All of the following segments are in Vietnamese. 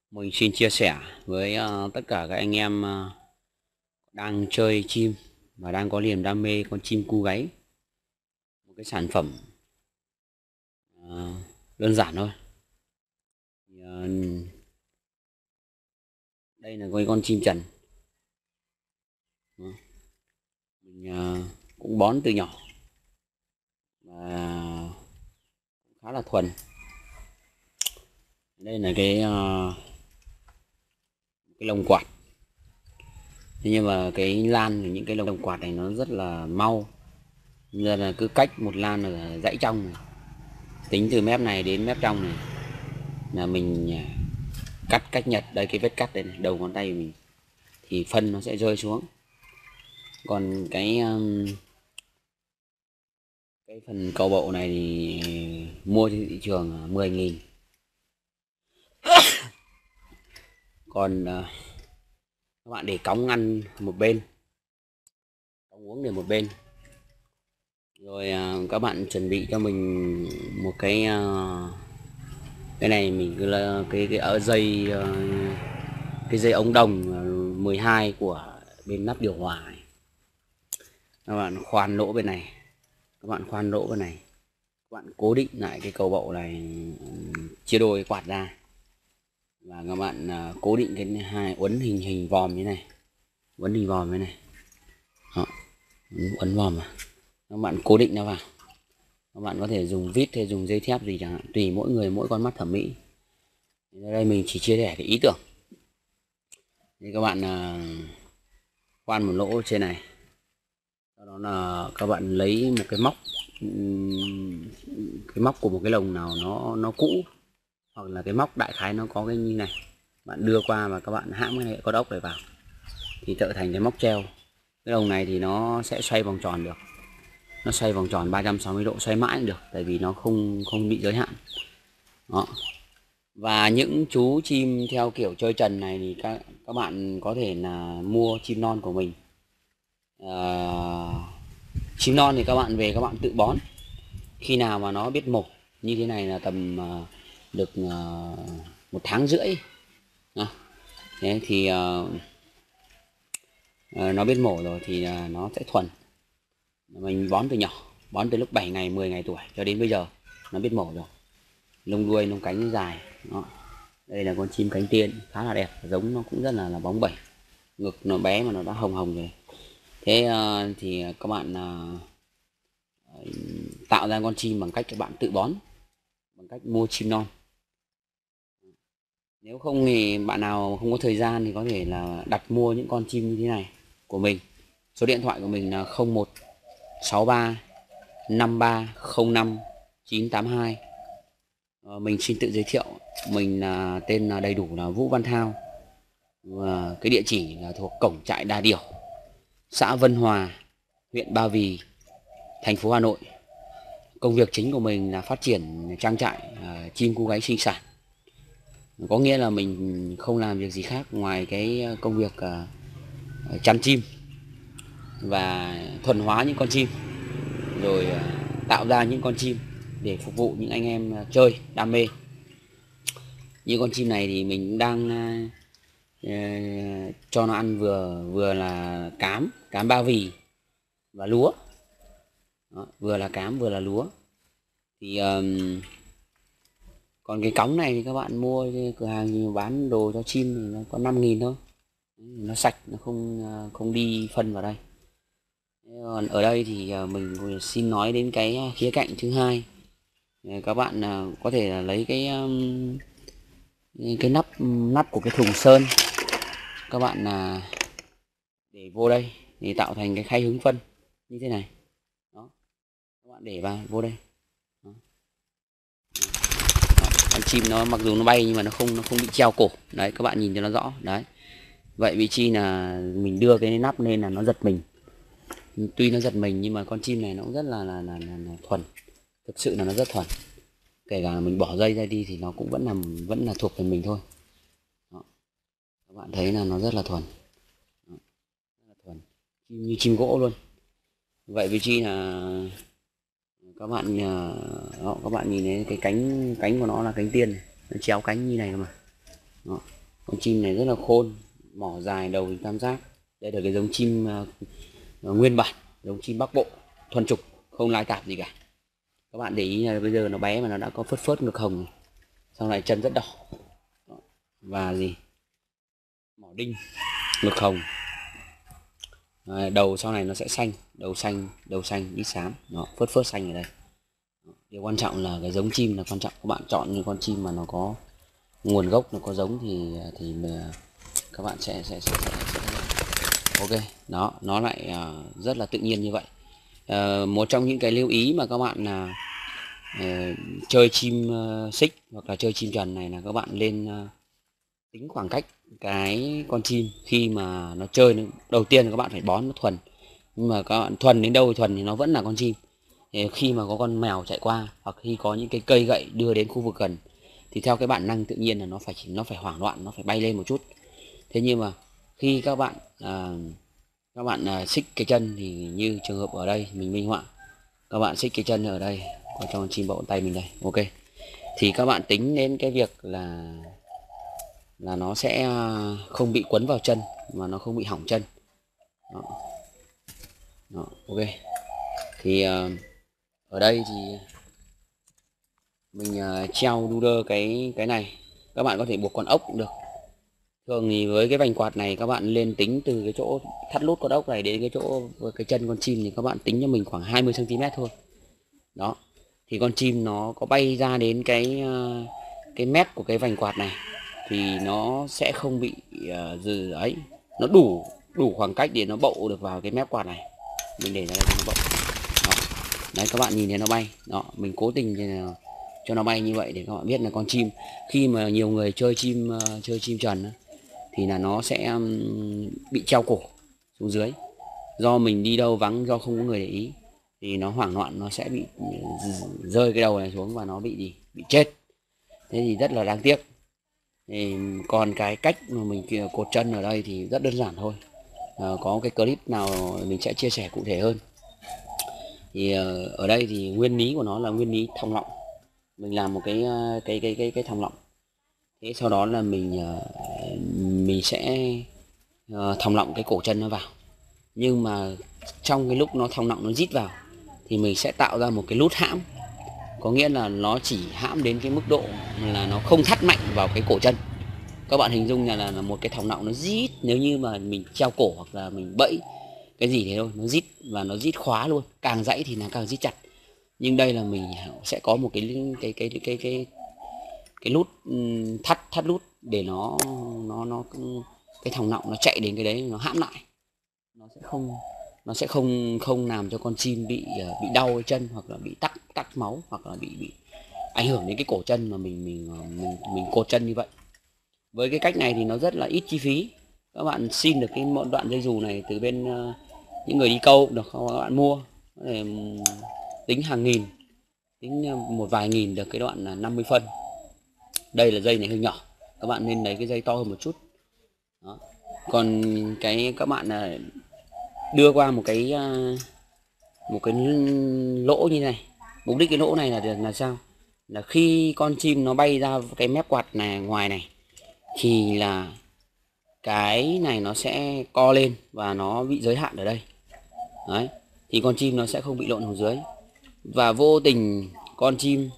Mình xin chia sẻ với tất cả các anh em đang chơi chim và đang có niềm đam mê con chim cu gáy. Một cái sản phẩm ờ, đơn giản thôi. Thì, đây là con chim trần. Đó. Mình cũng bón từ nhỏ và khá là thuần. Đây là cái lồng quạt. Thế nhưng mà cái lan những cái lồng quạt này nó rất là mau. Nên là cứ cách một lan ở dãy trong này. Tính từ mép này đến mép trong này là mình cắt cách nhật đây, cái vết cắt đây này, đầu ngón tay mình thì phân nó sẽ rơi xuống. Còn cái phần cầu bộ này thì mua trên thị trường 10.000. Còn các bạn để cống ăn một bên, cống uống để một bên, rồi các bạn chuẩn bị cho mình một cái này mình là cái ở dây cái dây ống đồng 12 của bên nắp điều hòa này. Các bạn khoan lỗ bên này, các bạn khoan lỗ bên này, các bạn cố định lại cái cầu bộ này, chia đôi quạt ra và các bạn cố định cái hai uốn hình vòm như này, uốn hình vòm như này. Đó, uốn vòm mà các bạn cố định nó vào. Các bạn có thể dùng vít hay dùng dây thép gì chẳng hạn, tùy mỗi người mỗi con mắt thẩm mỹ. Ở đây mình chỉ chia sẻ cái ý tưởng. Thì các bạn khoan một lỗ trên này, sau đó là các bạn lấy một cái móc của một cái lồng nào nó cũ, hoặc là cái móc đại khái nó có cái như này, bạn đưa qua và các bạn hãm cái con ốc này vào thì trở thành cái móc treo. Cái lồng này thì nó sẽ xoay vòng tròn được, nó xoay vòng tròn 360 độ, xoay mãi được, tại vì nó không bị giới hạn. Đó. Và những chú chim theo kiểu chơi trần này thì các bạn có thể là mua chim non của mình. Chim non thì các bạn về các bạn tự bón. Khi nào mà nó biết mổ như thế này là tầm được 1,5 tháng. Thế thì nó biết mổ rồi thì nó sẽ thuần. Mình bón từ nhỏ, bón từ lúc 7 ngày 10 ngày tuổi cho đến bây giờ nó biết mổ rồi. Lông đuôi lông cánh dài. Đó. Đây là con chim cánh tiên khá là đẹp, giống nó cũng rất là bóng bẩy, ngực nó bé mà nó đã hồng hồng rồi. Thế thì các bạn tạo ra con chim bằng cách các bạn tự bón, bằng cách mua chim non. Nếu không thì bạn nào không có thời gian thì có thể là đặt mua những con chim như thế này của mình. Số điện thoại của mình là 0163 53 05 982. Mình xin tự giới thiệu, mình là tên đầy đủ là Vũ Văn Thao. Và cái địa chỉ là thuộc cổng trại Đà Điểu, xã Vân Hòa, huyện Ba Vì, thành phố Hà Nội. Công việc chính của mình là phát triển trang trại chim cu gáy sinh sản. Có nghĩa là mình không làm việc gì khác ngoài cái công việc chăn chim và thuần hóa những con chim, rồi tạo ra những con chim để phục vụ những anh em chơi đam mê. Như con chim này thì mình đang cho nó ăn vừa là cám Ba Vì và lúa. Đó, vừa là cám vừa là lúa. Thì còn cái cống này thì các bạn mua cửa hàng thì bán đồ cho chim thì nó có 5.000 thôi, nó sạch, nó không đi phân vào đây. Còn ở đây thì mình xin nói đến cái khía cạnh thứ hai. Các bạn có thể là lấy cái nắp của cái thùng sơn, các bạn để vô đây để tạo thành cái khay hứng phân như thế này. Đó, các bạn để vào vô đây. Đó. Con chim nó mặc dù nó bay nhưng mà nó không bị treo cổ. Đấy, các bạn nhìn cho nó rõ. Đấy, vậy vị trí là mình đưa cái nắp lên là nó giật mình. Tuy nó giật mình nhưng mà con chim này nó cũng rất là thuần, thực sự là nó rất thuần. Kể cả mình bỏ dây ra đi thì nó cũng vẫn là thuộc về mình thôi. Đó. Các bạn thấy là nó rất là thuần. Đó. Rất là thuần, như chim gỗ luôn. Vậy vị trí là các bạn đó, các bạn nhìn thấy cái cánh của nó là cánh tiên này, nó chéo cánh như này mà. Đó. Con chim này rất là khôn, mỏ dài, đầu thì tam giác. Đây là cái giống chim nguyên bản, giống chim Bắc Bộ thuần trục, không lai tạp gì cả. Các bạn để ý là bây giờ nó bé mà nó đã có phớt phớt ngực hồng, xong lại chân rất đỏ. Và gì, mỏ đinh, ngực hồng. Đầu sau này nó sẽ xanh, đầu xanh ít xám, nó phớt phớt xanh ở đây. Điều quan trọng là cái giống chim là quan trọng. Các bạn chọn những con chim mà nó có nguồn gốc, nó có giống thì các bạn sẽ ok. Đó, nó lại rất là tự nhiên như vậy. Một trong những cái lưu ý mà các bạn chơi chim xích hoặc là chơi chim trần này là các bạn lên tính khoảng cách cái con chim khi mà nó chơi. Đầu tiên các bạn phải bón nó thuần, nhưng mà các bạn thuần đến đâu thì thuần thì nó vẫn là con chim. Thì khi mà có con mèo chạy qua hoặc khi có những cái cây gậy đưa đến khu vực gần thì theo cái bản năng tự nhiên là nó phải hoảng loạn, nó phải bay lên một chút. Thế nhưng mà khi các bạn xích cái chân thì như trường hợp ở đây mình minh họa, các bạn xích cái chân ở đây có cho con chim bậu tay mình đây, ok, thì các bạn tính đến cái việc là nó sẽ không bị quấn vào chân mà nó không bị hỏng chân. Đó. Đó, ok. Thì ở đây thì mình treo đu cái này. Các bạn có thể buộc con ốc cũng được. Thường thì với cái vành quạt này các bạn lên tính từ cái chỗ thắt nút con ốc này đến cái chỗ cái chân con chim thì các bạn tính cho mình khoảng 20 cm thôi. Đó. Thì con chim nó có bay ra đến cái mép của cái vành quạt này thì nó sẽ không bị dừ ấy, nó đủ khoảng cách để nó bậu được vào cái mép quạt này. Mình để ra đây cho nó bậu. Đó. Đấy, các bạn nhìn thấy nó bay. Đó, mình cố tình cho nó bay như vậy để các bạn biết là con chim khi mà nhiều người chơi chim trần thì là nó sẽ bị treo cổ xuống dưới. Do mình đi đâu vắng, do không có người để ý thì nó hoảng loạn, nó sẽ bị rơi cái đầu này xuống và nó bị chết. Thế thì rất là đáng tiếc. Thì còn cái cách mà mình cột chân ở đây thì rất đơn giản thôi. Có cái clip nào mình sẽ chia sẻ cụ thể hơn. Thì ở đây thì nguyên lý của nó là nguyên lý thòng lọng. Mình làm một cái thòng lọng. Thế sau đó là mình sẽ thòng lọng cái cổ chân nó vào. Nhưng mà trong cái lúc nó thòng lọng nó rít vào thì mình sẽ tạo ra một cái nút hãm. Có nghĩa là nó chỉ hãm đến cái mức độ là nó không thắt mạnh vào cái cổ chân. Các bạn hình dung là một cái thòng lọng nó rít, nếu như mà mình treo cổ hoặc là mình bẫy cái gì thế thôi, nó rít và nó rít khóa luôn, càng dãy thì nó càng rít chặt. Nhưng đây là mình sẽ có một cái nút thắt nút để nó cái thòng lọng nó chạy đến cái đấy, nó hãm lại. Nó sẽ không làm cho con chim bị đau cái chân hoặc là bị tắc máu hoặc là bị ảnh hưởng đến cái cổ chân mà mình cột chân như vậy. Với cái cách này thì nó rất là ít chi phí. Các bạn xin được cái một đoạn dây dù này từ bên những người đi câu cũng được, không các bạn mua để tính hàng nghìn, tính một vài nghìn được cái đoạn là 50 phân. Đây là dây này hơi nhỏ, các bạn nên lấy cái dây to hơn một chút. Đó. Còn cái các bạn đưa qua một cái lỗ như này. Mục đích cái lỗ này là sao? Là khi con chim nó bay ra cái mép quạt này ngoài này thì là cái này nó sẽ co lên và nó bị giới hạn ở đây. Đấy, thì con chim nó sẽ không bị lộn xuống dưới. Và vô tình con chim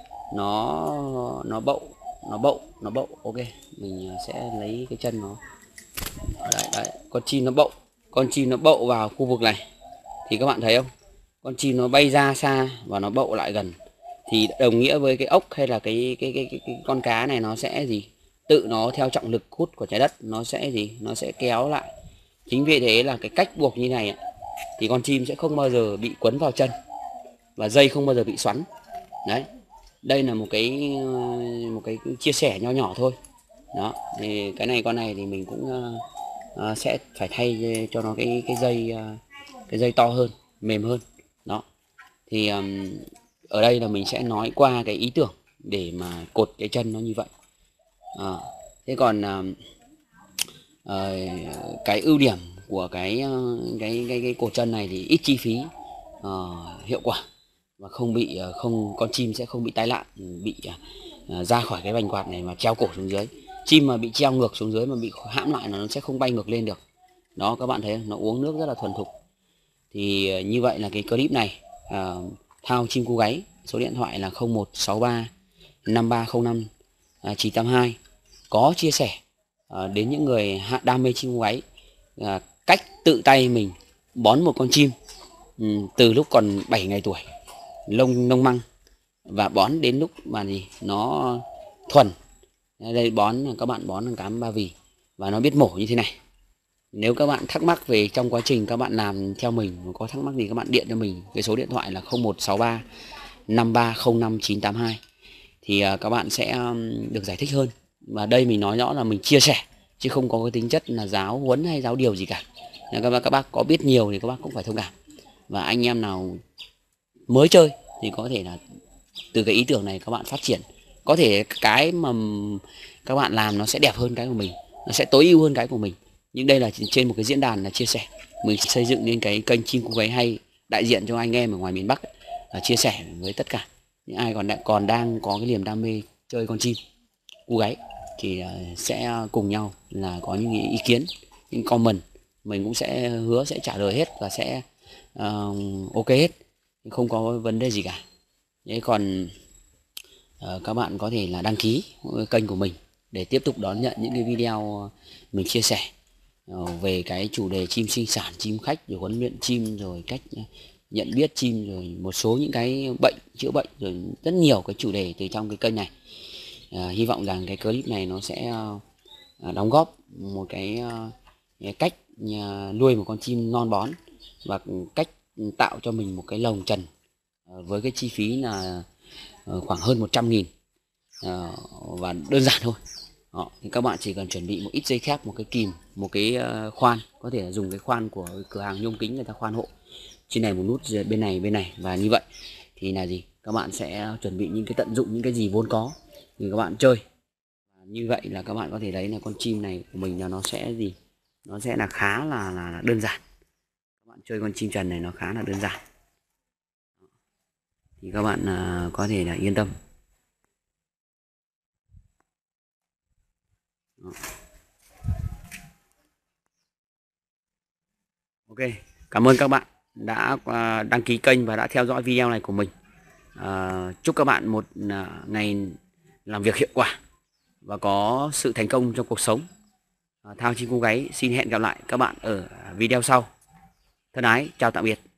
nó bậu. Ok, mình sẽ lấy cái chân nó. Đấy, con chim nó bậu vào khu vực này thì các bạn thấy không? Con chim nó bay ra xa và nó bậu lại gần thì đồng nghĩa với cái ốc hay là cái con cá này nó sẽ gì? Tự nó theo trọng lực hút của trái đất nó sẽ gì? Nó sẽ kéo lại. Chính vì thế là cái cách buộc như này thì con chim sẽ không bao giờ bị quấn vào chân và dây không bao giờ bị xoắn. Đấy, đây là một cái chia sẻ nho nhỏ thôi. Đó, thì cái này con này thì mình cũng sẽ phải thay cho nó cái dây to hơn, mềm hơn. Đó, thì ở đây là mình sẽ nói qua cái ý tưởng để mà cột cái chân nó như vậy. Thế còn cái ưu điểm của cái cột chân này thì ít chi phí, hiệu quả và con chim sẽ không bị tai nạn, bị ra khỏi cái vành quạt này mà treo cổ xuống dưới. Chim mà bị treo ngược xuống dưới mà bị hãm lại là nó sẽ không bay ngược lên được. Đó, các bạn thấy không? Nó uống nước rất là thuần thục. Thì như vậy là cái clip này thao chim cú gáy, số điện thoại là 0163 5305 982, có chia sẻ đến những người đam mê chim cú gáy cách tự tay mình bón một con chim từ lúc còn 7 ngày tuổi, lông nông măng, và bón đến lúc mà gì nó thuần. Đây bón, các bạn bón bằng cám ba vì và nó biết mổ như thế này. Nếu các bạn thắc mắc về trong quá trình các bạn làm theo mình, có thắc mắc gì các bạn điện cho mình, cái số điện thoại là 0163 5305 982 thì các bạn sẽ được giải thích hơn. Và đây mình nói rõ là mình chia sẻ chứ không có cái tính chất là giáo huấn hay giáo điều gì cả. Các bác có biết nhiều thì các bác cũng phải thông cảm. Và anh em nào mới chơi thì có thể là từ cái ý tưởng này các bạn phát triển, có thể cái mà các bạn làm nó sẽ đẹp hơn cái của mình, nó sẽ tối ưu hơn cái của mình. Nhưng đây là trên một cái diễn đàn là chia sẻ, mình xây dựng nên cái kênh chim cú gáy hay đại diện cho anh em ở ngoài miền Bắc là chia sẻ với tất cả những ai còn đang có cái niềm đam mê chơi con chim cú gáy thì sẽ cùng nhau là có những ý kiến, những comment mình cũng sẽ hứa sẽ trả lời hết và sẽ ok hết, không có vấn đề gì cả. Thế còn các bạn có thể là đăng ký kênh của mình để tiếp tục đón nhận những cái video mình chia sẻ về cái chủ đề chim sinh sản, chim khách, rồi huấn luyện chim, rồi cách nhận biết chim, rồi một số những cái bệnh, chữa bệnh, rồi rất nhiều cái chủ đề từ trong cái kênh này. Hy vọng rằng cái clip này nó sẽ đóng góp một cái cách nuôi một con chim non bón và cách tạo cho mình một cái lồng trần với cái chi phí là khoảng hơn 100.000 và đơn giản thôi. Đó, thì các bạn chỉ cần chuẩn bị một ít dây thép, một cái kìm, một cái khoan, có thể là dùng cái khoan của cửa hàng nhôm kính người ta khoan hộ trên này, một nút bên này, và như vậy thì là gì, các bạn sẽ chuẩn bị những cái tận dụng những cái gì vốn có thì các bạn chơi. Như vậy là các bạn có thể thấy là con chim này của mình là nó sẽ gì, nó sẽ là khá là đơn giản. Các bạn chơi con chim trần này nó khá là đơn giản thì các bạn có thể là yên tâm. Đó. Ok, cảm ơn các bạn đã đăng ký kênh và đã theo dõi video này của mình. Chúc các bạn một ngày làm việc hiệu quả và có sự thành công trong cuộc sống. Thao chim cú gáy xin hẹn gặp lại các bạn ở video sau. Thân ái, chào tạm biệt.